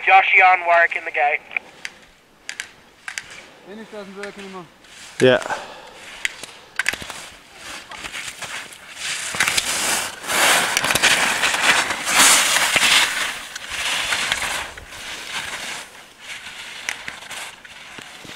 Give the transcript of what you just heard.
Joshy on work in the gate. Finish doesn't work anymore. Yeah.